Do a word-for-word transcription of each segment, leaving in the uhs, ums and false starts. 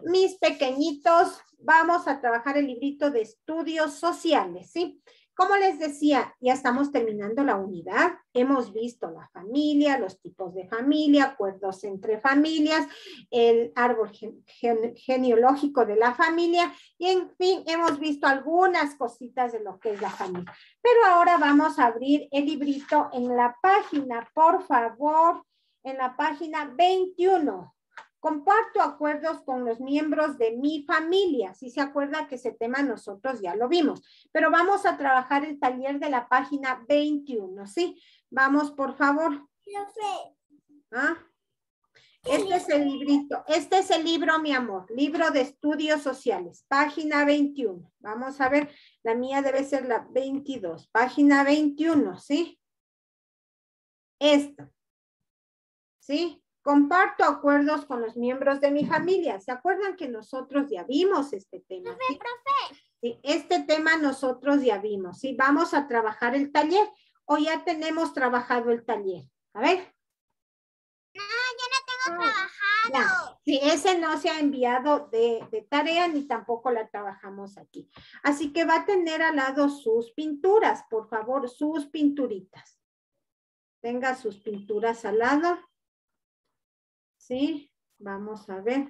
mis pequeñitos, vamos a trabajar el librito de estudios sociales, ¿sí? Como les decía, ya estamos terminando la unidad. Hemos visto la familia, los tipos de familia, acuerdos entre familias, el árbol gen gen genealógico de la familia y, en fin, hemos visto algunas cositas de lo que es la familia. Pero ahora vamos a abrir el librito en la página, por favor, en la página veintiuno. Comparto acuerdos con los miembros de mi familia. Si se acuerda que ese tema nosotros ya lo vimos. Pero vamos a trabajar el taller de la página veintiuno, ¿sí? Vamos, por favor. ¿Ah? Este es el librito. Este es el libro, mi amor. Libro de estudios sociales. Página veintiuno. Vamos a ver. La mía debe ser la veintidós. Página veintiuno, ¿sí? Esta. ¿Sí? Comparto acuerdos con los miembros de mi familia. ¿Se acuerdan que nosotros ya vimos este tema? Profe, ¿sí? profe. Sí, este tema nosotros ya vimos. ¿Sí? Vamos a trabajar el taller o ya tenemos trabajado el taller. A ver. No, yo no tengo Ah, trabajado. ya. Sí, ese no se ha enviado de, de tarea ni tampoco la trabajamos aquí. Así que va a tener al lado sus pinturas, por favor, sus pinturitas. Tenga sus pinturas al lado. Sí, vamos a ver.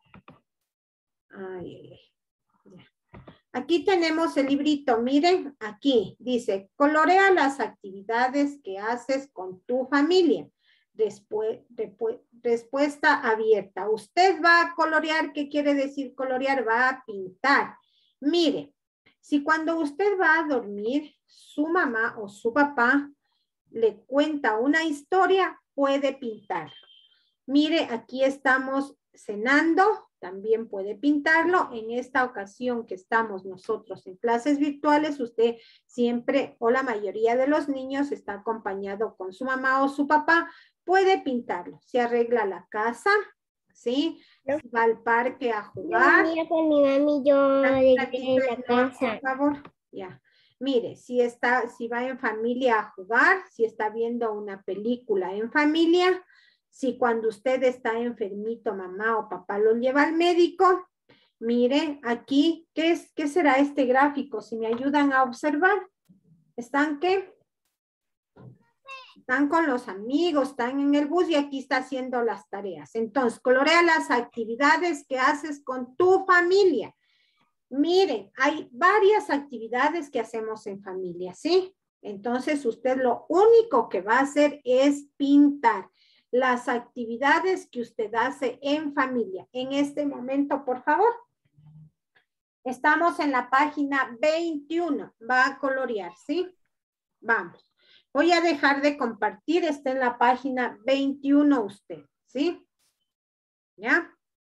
Ay, ay, ay. Aquí tenemos el librito, miren, aquí dice, colorea las actividades que haces con tu familia. Después, después, respuesta abierta. Usted va a colorear, ¿qué quiere decir colorear? Va a pintar. Mire, si cuando usted va a dormir, su mamá o su papá le cuenta una historia, puede pintar. Mire, aquí estamos cenando, también puede pintarlo. En esta ocasión que estamos nosotros en clases virtuales, usted siempre o la mayoría de los niños está acompañado con su mamá o su papá, puede pintarlo. Se arregla la casa, ¿sí? No. Va al parque a Yo jugar. venía con mi mami, yo arreglé Tantito, la señor, casa. por favor, ya. Mire, si está, si va en familia a jugar, si está viendo una película en familia, si cuando usted está enfermito, mamá o papá lo lleva al médico, mire, aquí, ¿qué es, qué será este gráfico? Si me ayudan a observar, ¿están qué? Están con los amigos, están en el bus y aquí está haciendo las tareas. Entonces, colorea las actividades que haces con tu familia. Miren, hay varias actividades que hacemos en familia, ¿sí? Entonces, usted lo único que va a hacer es pintar las actividades que usted hace en familia. En este momento, por favor. Estamos en la página veintiuno. Va a colorear, ¿sí? Vamos. Voy a dejar de compartir. Está en la página veintiuno usted, ¿sí? ¿Ya?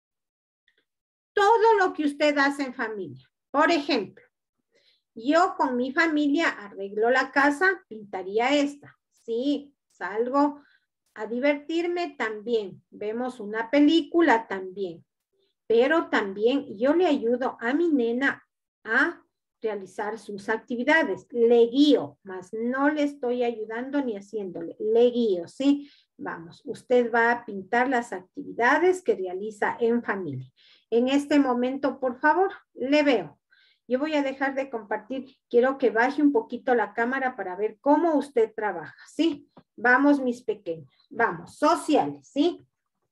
Todo lo que usted hace en familia. Por ejemplo, yo con mi familia arreglo la casa, pintaría esta. Sí, salgo a divertirme también. Vemos una película también. Pero también yo le ayudo a mi nena a realizar sus actividades. Le guío, mas no le estoy ayudando ni haciéndole. Le guío, ¿sí? Vamos, usted va a pintar las actividades que realiza en familia. En este momento, por favor, le veo. Yo voy a dejar de compartir. Quiero que baje un poquito la cámara para ver cómo usted trabaja, ¿sí? Vamos, mis pequeños. Vamos, sociales, ¿sí?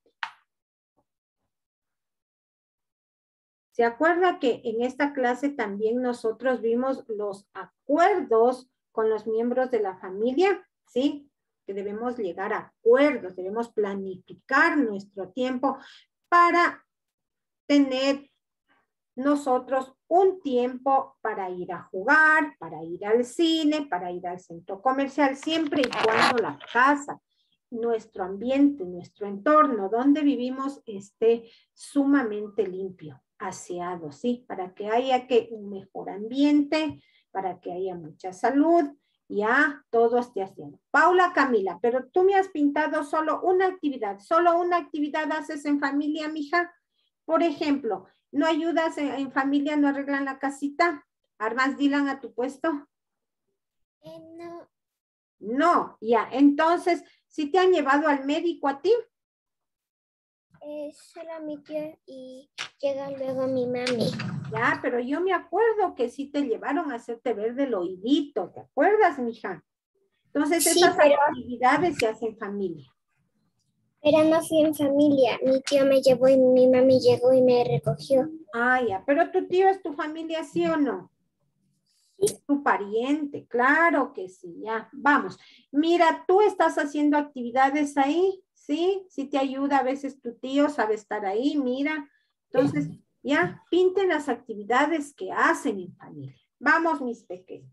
¿Se acuerda que en esta clase también nosotros vimos los acuerdos con los miembros de la familia? ¿Sí? Que debemos llegar a acuerdos, debemos planificar nuestro tiempo para tener nosotros un tiempo para ir a jugar, para ir al cine, para ir al centro comercial, siempre y cuando la casa, nuestro ambiente, nuestro entorno donde vivimos esté sumamente limpio, aseado, ¿sí? Para que haya que un mejor ambiente, para que haya mucha salud, ya todo esté haciendo. Paula Camila, pero tú me has pintado solo una actividad, solo una actividad haces en familia, mija. Por ejemplo, ¿no ayudas en, en familia, no arreglan la casita? ¿Armas Dylan a tu puesto? Eh, no. No, ya. Entonces, ¿si te han llevado al médico a ti? Eh, solo mi tío y llega luego mi mami. Ya, pero yo me acuerdo que sí te llevaron a hacerte ver del oídito, ¿te acuerdas, mija? Entonces, Sí, esas pero, actividades se hacen en familia. pero no fui en familia. Mi tío me llevó y mi mami llegó y me recogió. Ah, ya, pero tu tío es tu familia, ¿sí o no? Es tu pariente, claro que sí, ya, vamos. Mira, tú estás haciendo actividades ahí, ¿sí? Sí te ayuda a veces tu tío, sabe estar ahí, mira. Entonces, ya, pinten las actividades que hacen en familia. Vamos, mis pequeños.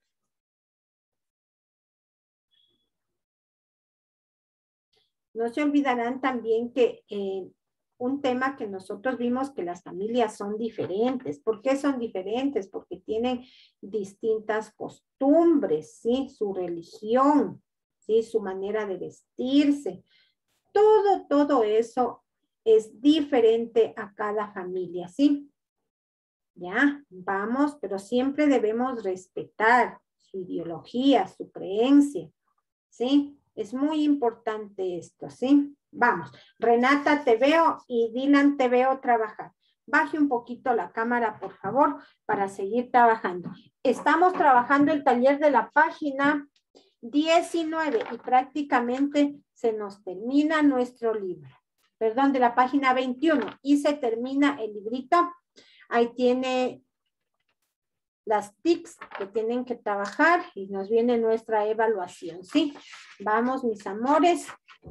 No se olvidarán también que eh, un tema que nosotros vimos que las familias son diferentes. ¿Por qué son diferentes? Porque tienen distintas costumbres, ¿sí? Su religión, ¿sí? Su manera de vestirse. Todo, todo eso es diferente a cada familia, ¿sí? Ya, vamos, pero siempre debemos respetar su ideología, su creencia, ¿sí? Es muy importante esto, ¿sí? Vamos, Renata te veo y Dylan te veo trabajar. Baje un poquito la cámara, por favor, para seguir trabajando. Estamos trabajando el taller de la página diecinueve y prácticamente se nos termina nuestro libro. Perdón, de la página veintiuno y se termina el librito. Ahí tiene las tics que tienen que trabajar y nos viene nuestra evaluación, ¿sí? Vamos, mis amores,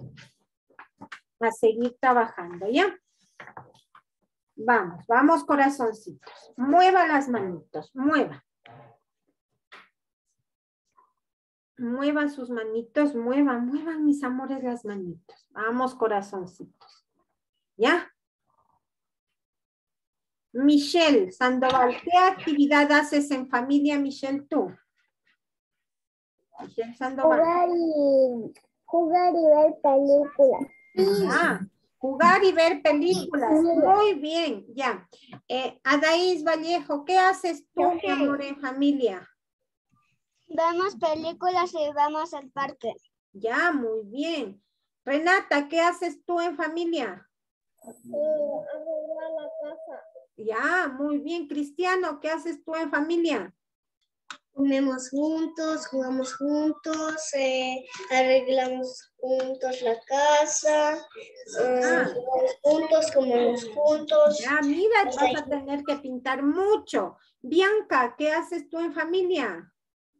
a seguir trabajando, ¿ya? Vamos, vamos, corazoncitos. Mueva las manitos, mueva. Muevan sus manitos, muevan, muevan, mis amores, las manitos. Vamos, corazoncitos. ¿Ya? Michelle Sandoval, ¿qué actividad haces en familia, Michelle, tú? Michelle Sandoval. Jugar y, jugar y ver películas. Ah, jugar y ver películas. Muy bien, ya. Eh, Adaís Vallejo, ¿qué haces tú, mi amor, en familia? Vemos películas y vamos al parque. Ya, muy bien. Renata, ¿qué haces tú en familia? Arreglar la casa. Ya, muy bien. Cristiano, ¿qué haces tú en familia? Comemos juntos, jugamos juntos, eh, arreglamos juntos la casa, eh, Ah. jugamos juntos, comemos juntos. Ya, mira, vas a tener que pintar mucho. Bianca, ¿qué haces tú en familia?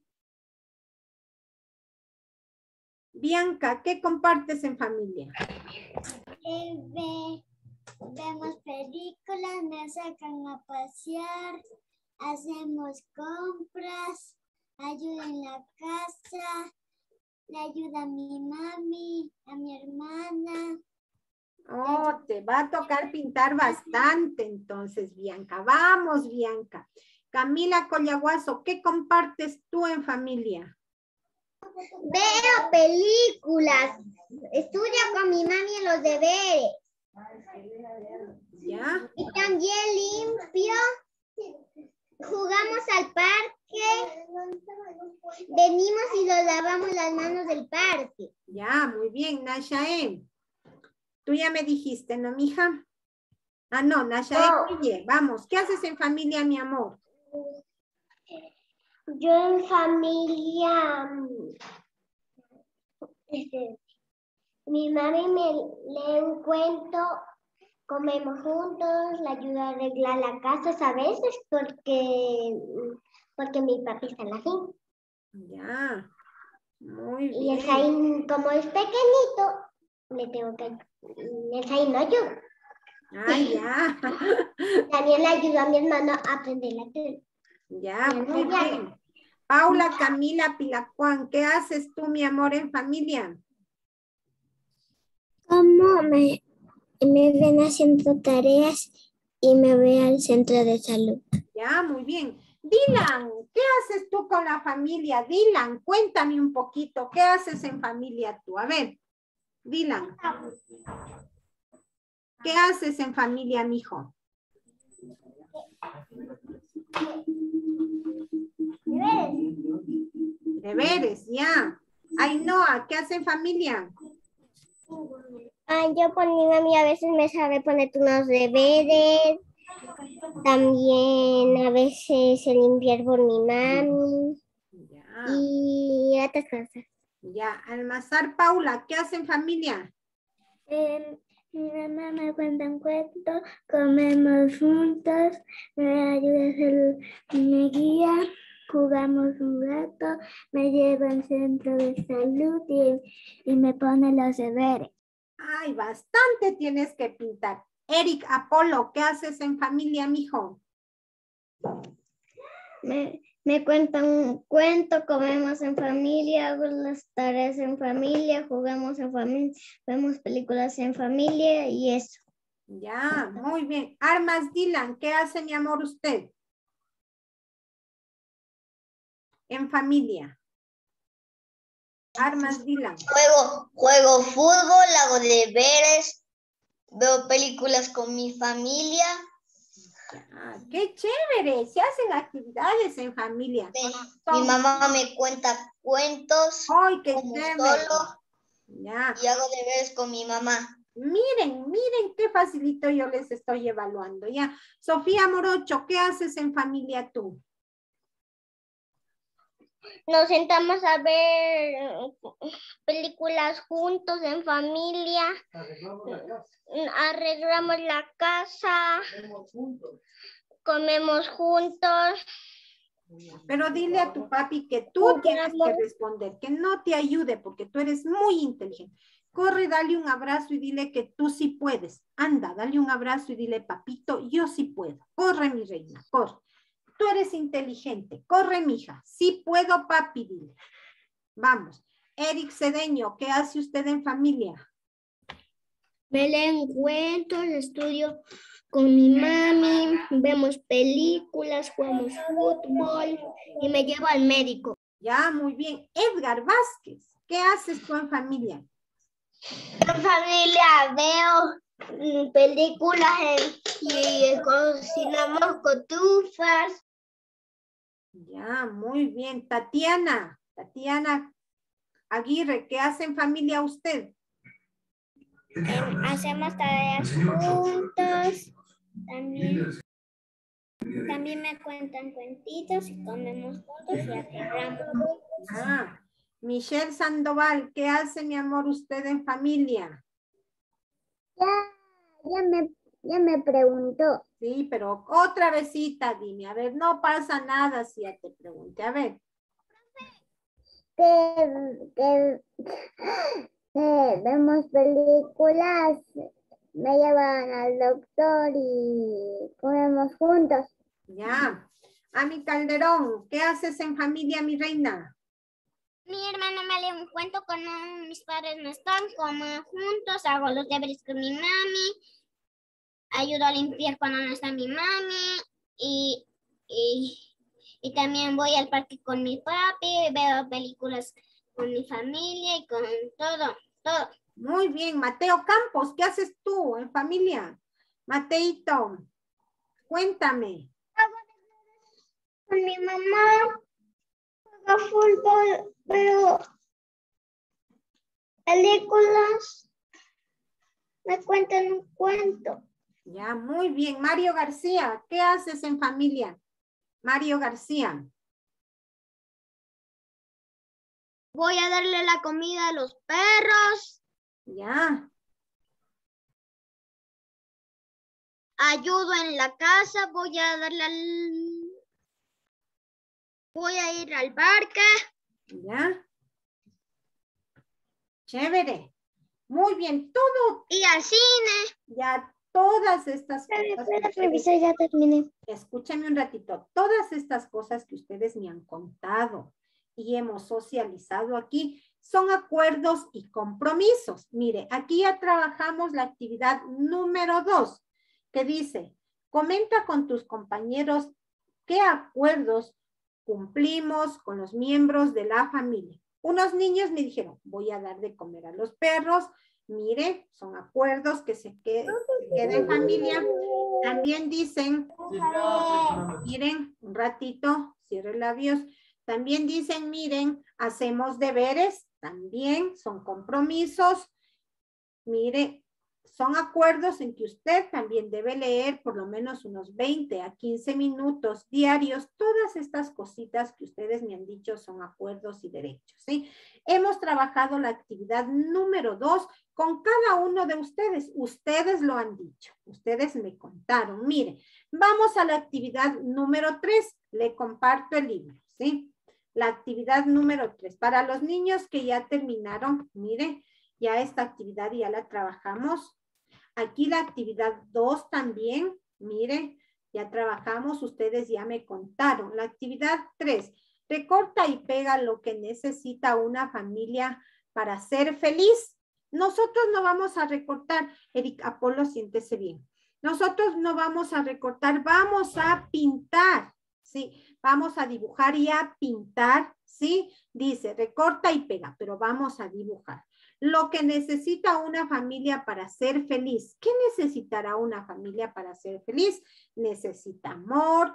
Bianca, ¿qué compartes en familia? Eh, ve, vemos películas, me sacan a pasear, hacemos compras, ayuda en la casa, le ayuda a mi mami, a mi hermana. Oh, te va a tocar pintar bastante entonces, Bianca. Vamos, Bianca. Camila Collaguazo, ¿qué compartes tú en familia? Veo películas, estudio con mi mami en los deberes. ¿Ya? Y también limpio, jugamos al parque, venimos y nos lavamos las manos del parque. Ya, muy bien, Nashaem. Tú ya me dijiste, ¿no, mija? Ah, no, Nashaem, No. oye, vamos, ¿qué haces en familia, mi amor? Yo en familia, este, mi mami me lee un cuento, comemos juntos, le ayuda a arreglar la casa a veces porque, porque mi papi está en la fin. Ya, muy bien. Y el Zain, como es pequeñito, le tengo que, el Zain no ayuda. Ah, ya. También le ayudó a mi hermano a aprender la tele. Ya, muy bien. Paula Camila Pilacuán, ¿qué haces tú, mi amor, en familia? ¿Cómo me, me ven haciendo tareas y me voy al centro de salud? Ya, muy bien. Dylan, ¿qué haces tú con la familia? Dylan, cuéntame un poquito, ¿qué haces en familia tú? A ver, Dylan. ¿Qué haces en familia, mijo? Deberes. Deberes, ya. Ainhoa, ¿qué hace en familia? Ah, yo con mi mami a veces me sabe poner unos deberes. También a veces se limpiar por mi mami. Ya, Y otras cosas. ya. Almazar Paula, ¿qué hacen familia? Eh, mi mamá me cuenta un cuento, comemos juntos, me ayuda a hacer, me guía, jugamos un rato, me lleva al centro de salud y, y me pone los deberes. Ay, bastante tienes que pintar. Eric, Apolo, ¿qué haces en familia, mijo? Me, me cuentan un cuento, comemos en familia, hago las tareas en familia, jugamos en familia, vemos películas en familia y eso. Ya, muy bien. Armas Dylan, ¿qué hace, mi amor, usted? En familia. Armas Dylan. Juego, juego fútbol, hago deberes, veo películas con mi familia. Ya, qué chévere. Se hacen actividades en familia. Mi, Son- mi mamá me cuenta cuentos, Ay, qué como chévere. solo, Ya. y hago deberes con mi mamá. Miren, miren qué facilito yo les estoy evaluando. Ya. Sofía Morocho, ¿qué haces en familia tú? Nos sentamos a ver películas juntos en familia, arreglamos la casa, comemos juntos. Pero dile a tu papi que tú Jugamos. tienes que responder, que no te ayude porque tú eres muy inteligente. Corre, dale un abrazo y dile que tú sí puedes. Anda, dale un abrazo y dile, papito, yo sí puedo. Corre, mi reina, corre. Tú eres inteligente. Corre, mija. Sí puedo, papi, dile. Vamos. Eric Cedeño, ¿qué hace usted en familia? Me leen cuentos, estudio con mi mami, vemos películas, jugamos fútbol y me llevo al médico. Ya, muy bien. Edgar Vázquez, ¿qué haces tú en familia? En familia veo películas y cocinamos cotufas. Ya, muy bien. Tatiana, Tatiana Aguirre, ¿qué hace en familia usted? Eh, hacemos tareas juntos. También, también me cuentan cuentitos y comemos juntos y arreglamos. Ah, Michelle Sandoval, ¿qué hace, mi amor, usted en familia? Ya, ya me, ya me preguntó. Sí, pero otra vezita, dime. A ver, no pasa nada si ya te pregunté. A ver. Que, que, que vemos películas, me llevan al doctor y comemos juntos. Ya. Ami Calderón, ¿qué haces en familia, mi reina? Mi hermano me lee un cuento cuando mis padres no están, como juntos, hago los deberes con mi mami, ayudo a limpiar cuando no está mi mami y, y, y también voy al parque con mi papi, veo películas con mi familia y con todo, todo. Muy bien. Mateo Campos, ¿qué haces tú en familia? Mateito, cuéntame. Con mi mamá juego fútbol, veo películas, me cuentan un cuento. Ya, muy bien. Mario García, ¿qué haces en familia? Mario García. Voy a darle la comida a los perros. Ya. Ayudo en la casa, voy a darle al... Voy a ir al parque. Ya. Chévere. Muy bien. Todo. Y al cine. Ya todas estas cosas. ¿Puedes revisar? Ya terminé. Escúchame un ratito. Todas estas cosas que ustedes me han contado y hemos socializado aquí son acuerdos y compromisos. Mire, aquí ya trabajamos la actividad número dos, que dice, comenta con tus compañeros qué acuerdos cumplimos con los miembros de la familia. Unos niños me dijeron, voy a dar de comer a los perros. Mire, son acuerdos que se queden quede en familia. También dicen, miren, un ratito, cierre labios. También dicen, miren, hacemos deberes, también son compromisos. Mire, son acuerdos en que usted también debe leer por lo menos unos veinte a quince minutos diarios. Todas estas cositas que ustedes me han dicho son acuerdos y derechos, ¿sí? Hemos trabajado la actividad número dos con cada uno de ustedes. Ustedes lo han dicho. Ustedes me contaron. Mire, vamos a la actividad número tres. Le comparto el libro, ¿sí? La actividad número tres. Para los niños que ya terminaron, mire, ya esta actividad ya la trabajamos. Aquí la actividad dos también, mire, ya trabajamos, ustedes ya me contaron. La actividad tres, recorta y pega lo que necesita una familia para ser feliz. Nosotros no vamos a recortar, Eric Apolo, siéntese bien. Nosotros no vamos a recortar, vamos a pintar, ¿sí? Vamos a dibujar y a pintar, ¿sí? Dice, recorta y pega, pero vamos a dibujar. Lo que necesita una familia para ser feliz. ¿Qué necesitará una familia para ser feliz? Necesita amor,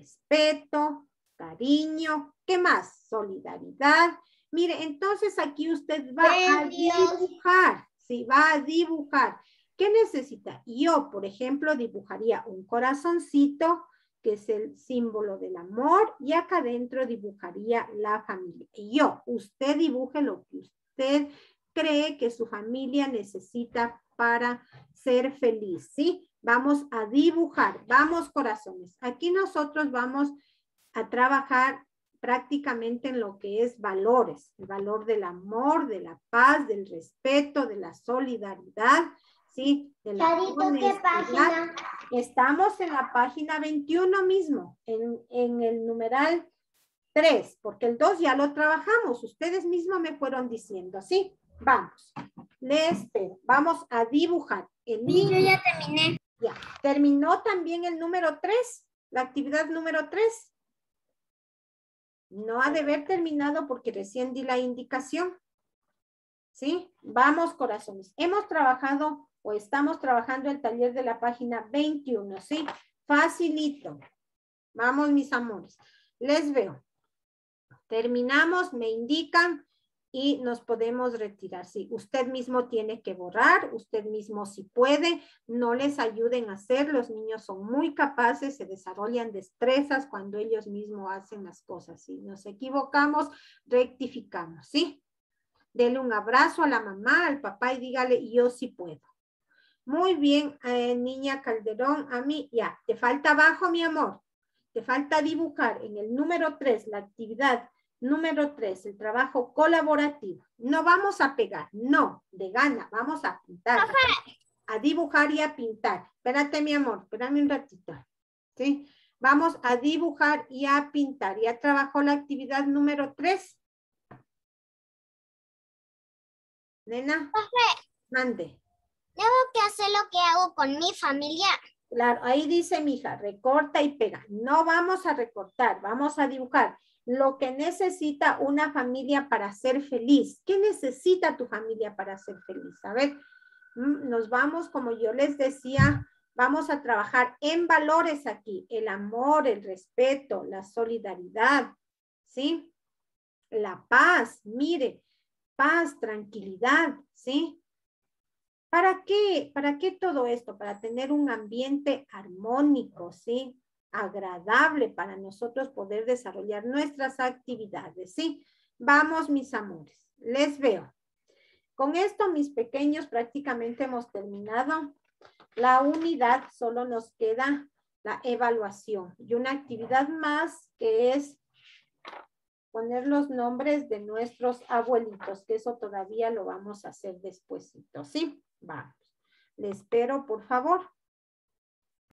respeto, cariño. ¿Qué más? Solidaridad. Mire, entonces aquí usted va a dibujar. Sí, va a dibujar. ¿Qué necesita? Yo, por ejemplo, dibujaría un corazoncito, que es el símbolo del amor, y acá adentro dibujaría la familia. Y yo, usted dibuje lo que usted cree que su familia necesita para ser feliz, ¿sí? Vamos a dibujar, vamos corazones. Aquí nosotros vamos a trabajar prácticamente en lo que es valores, el valor del amor, de la paz, del respeto, de la solidaridad, ¿sí? De la Charito, ¿qué página? Estamos en la página veintiuno mismo, en, en el numeral tres, porque el dos ya lo trabajamos, ustedes mismos me fueron diciendo, ¿sí? Vamos, le espero. Vamos a dibujar. El Sí, yo ya terminé. Ya. ¿Terminó también el número tres? La actividad número tres. No ha de haber terminado porque recién di la indicación. ¿Sí? Vamos, corazones. Hemos trabajado o estamos trabajando el taller de la página veintiuno, ¿sí? Facilito. Vamos, mis amores. Les veo. Terminamos, me indican y nos podemos retirar. Sí, usted mismo tiene que borrar, usted mismo si puede, no les ayuden a hacer, los niños son muy capaces, se desarrollan destrezas cuando ellos mismos hacen las cosas. Si nos equivocamos, rectificamos, ¿sí? Dele un abrazo a la mamá, al papá y dígale, yo sí puedo. Muy bien, eh, niña Calderón, a mí, ya, te falta abajo, mi amor, te falta dibujar en el número tres, la actividad número tres, el trabajo colaborativo. No vamos a pegar, no, de gana, vamos a pintar, a dibujar y a pintar. Espérate, mi amor, espérame un ratito, ¿sí? Vamos a dibujar y a pintar. ¿Ya trabajó la actividad número tres? Nena, mande. Tengo que hacer lo que hago con mi familia. Claro, ahí dice mi hija, recorta y pega. No vamos a recortar, vamos a dibujar. Lo que necesita una familia para ser feliz. ¿Qué necesita tu familia para ser feliz? A ver, nos vamos, como yo les decía, vamos a trabajar en valores aquí. El amor, el respeto, la solidaridad, ¿sí? La paz, mire, paz, tranquilidad, ¿sí? ¿Para qué? ¿Para qué todo esto? Para tener un ambiente armónico, ¿sí? Agradable para nosotros poder desarrollar nuestras actividades, ¿sí? Vamos, mis amores, les veo. Con esto, mis pequeños, prácticamente hemos terminado la unidad, solo nos queda la evaluación y una actividad más que es poner los nombres de nuestros abuelitos, que eso todavía lo vamos a hacer despuesito, ¿sí? Vamos. Le espero, por favor.